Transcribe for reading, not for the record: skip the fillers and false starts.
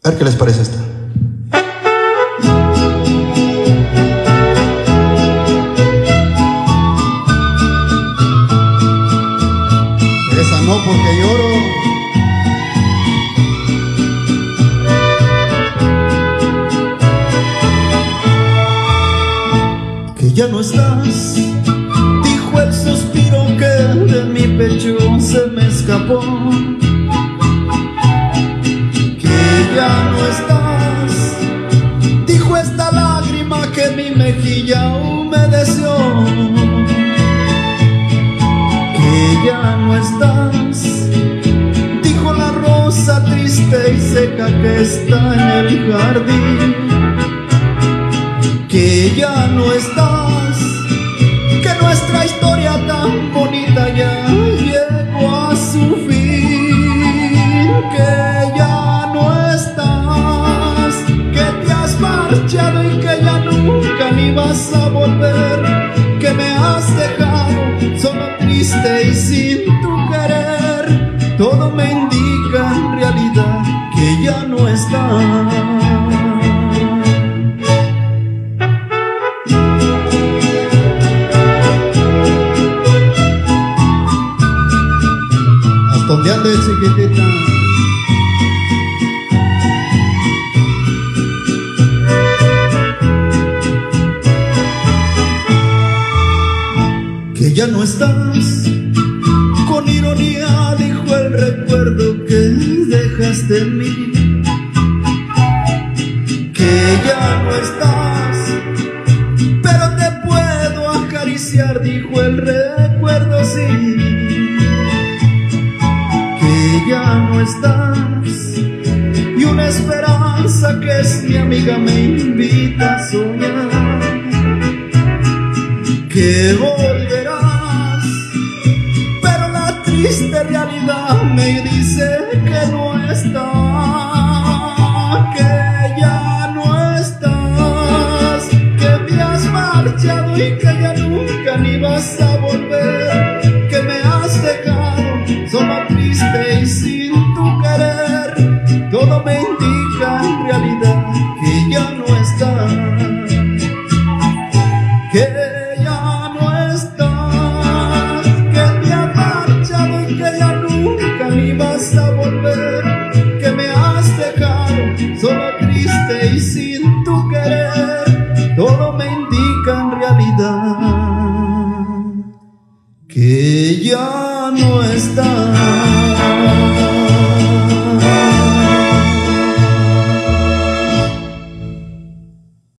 A ver qué les parece esta. Esa no, porque lloro. Que ya no estás, dijo el suspiro que de mi pecho se me escapó. Que ya no estás, dijo esta lágrima que mi mejilla humedeció. Que ya no estás, dijo la rosa triste y seca que está en el jardín. Que ya no estás, que nuestra historia tan bonita ya llegó a su fin. Que ya no estás, que te has marchado y que ya nunca ni vas a volver. Que me has dejado solo, triste y sin tu querer. Todo me indica en realidad que ya no estás. ¿Dónde andes, chiquitita? Que ya no estás, con ironía dijo el recuerdo que dejaste en mí. Que ya no estás, pero te puedo acariciar, dijo el recuerdo, sí. Ya no estás, y una esperanza que es mi amiga me invita a soñar. Que volverás, pero la triste realidad me dice que no está. Que ya no estás, que me has marchado y que ya nunca ni vas a volver. Que me has dejado solo, triste y sin tu querer. Todo me indica en realidad que ya no estás.